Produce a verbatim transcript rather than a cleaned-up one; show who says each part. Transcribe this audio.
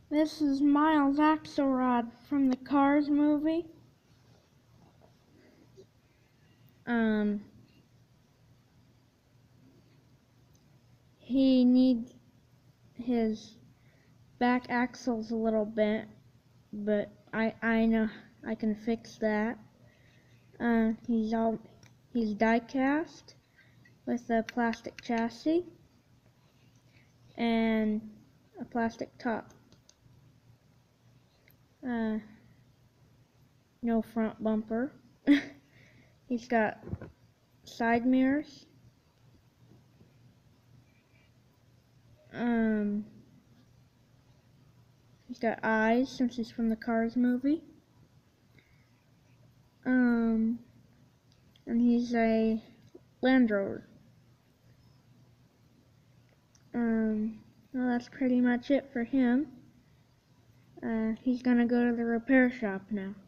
Speaker 1: This is Miles Axlerod from the Cars movie. Um, he needs his back axles a little bent, but I I know I can fix that. Uh, he's all he's die cast with a plastic chassis and a plastic top. Uh, no front bumper. He's got side mirrors. Um, he's got eyes since he's from the Cars movie. Um, and he's a Land Rover. Um, well, that's pretty much it for him. Uh, he's gonna go to the repair shop now.